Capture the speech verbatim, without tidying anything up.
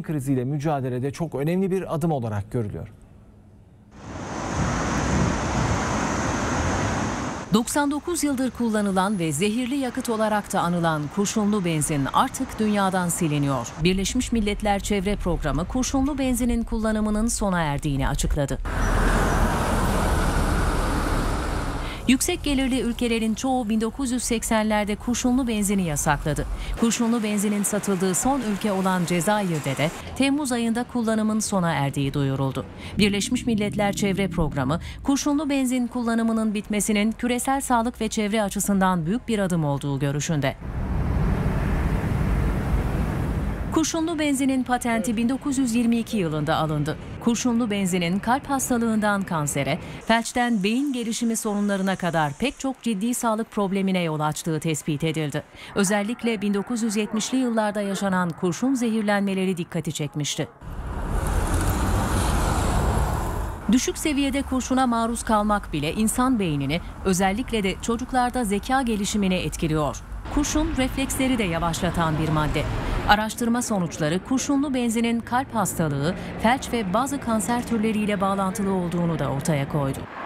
kriziyle mücadelede çok önemli bir adım olarak görülüyor. doksan dokuz yıldır kullanılan ve zehirli yakıt olarak da anılan kurşunlu benzin artık dünyadan siliniyor. Birleşmiş Milletler Çevre Programı kurşunlu benzinin kullanımının sona erdiğini açıkladı. Yüksek gelirli ülkelerin çoğu bin dokuz yüz seksenlerde kurşunlu benzini yasakladı. Kurşunlu benzinin satıldığı son ülke olan Cezayir'de de Temmuz ayında kullanımın sona erdiği duyuruldu. Birleşmiş Milletler Çevre Programı, kurşunlu benzin kullanımının bitmesinin küresel sağlık ve çevre açısından büyük bir adım olduğu görüşünde. Kurşunlu benzinin patenti bin dokuz yüz yirmi iki yılında alındı. Kurşunlu benzinin kalp hastalığından kansere, felçten beyin gelişimi sorunlarına kadar pek çok ciddi sağlık problemine yol açtığı tespit edildi. Özellikle bin dokuz yüz yetmişli yıllarda yaşanan kurşun zehirlenmeleri dikkati çekmişti. Düşük seviyede kurşuna maruz kalmak bile insan beynini, özellikle de çocuklarda zeka gelişimini etkiliyor. Kurşun refleksleri de yavaşlatan bir madde. Araştırma sonuçları kurşunlu benzinin kalp hastalığı, felç ve bazı kanser türleriyle bağlantılı olduğunu da ortaya koydu.